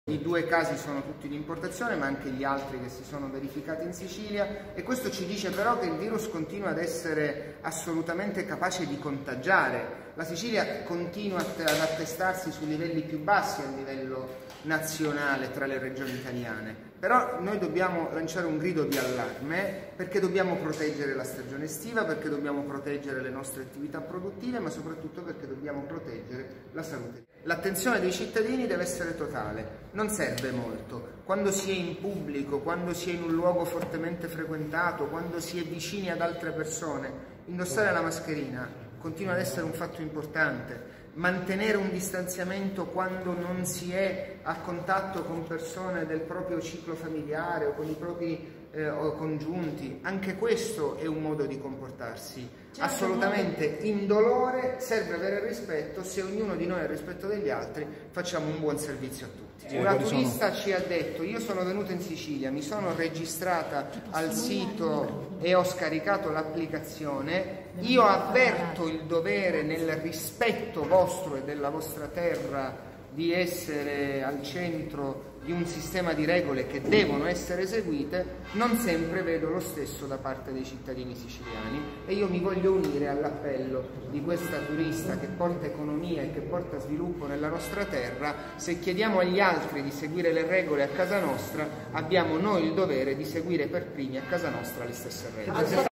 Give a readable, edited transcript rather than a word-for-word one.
I due casi sono tutti di importazione, ma anche gli altri che si sono verificati in Sicilia, e questo ci dice però che il virus continua ad essere assolutamente capace di contagiare. La Sicilia continua ad attestarsi su livelli più bassi a livello nazionale tra le regioni italiane, però noi dobbiamo lanciare un grido di allarme perché dobbiamo proteggere la stagione estiva, perché dobbiamo proteggere le nostre attività produttive, ma soprattutto perché dobbiamo proteggere la salute. L'attenzione dei cittadini deve essere totale, non serve molto. Quando si è in pubblico, quando si è in un luogo fortemente frequentato, quando si è vicini ad altre persone, indossare la mascherina continua ad essere un fatto importante. Mantenere un distanziamento quando non si è a contatto con persone del proprio ciclo familiare o con i propri congiunti, anche questo è un modo di comportarsi assolutamente indolore. Serve avere rispetto. Se ognuno di noi ha il rispetto degli altri, facciamo un buon servizio a tutti. Una turista ci ha detto: io sono venuta in Sicilia, mi sono registrata al sito e ho scaricato l'applicazione, io avverto il dovere, nel rispetto vostro e della vostra terra, di essere al centro di un sistema di regole che devono essere eseguite. Non sempre vedo lo stesso da parte dei cittadini siciliani e io mi voglio unire all'appello di questa turista che porta economia e che porta sviluppo nella nostra terra. Se chiediamo agli altri di seguire le regole a casa nostra, abbiamo noi il dovere di seguire per primi a casa nostra le stesse regole.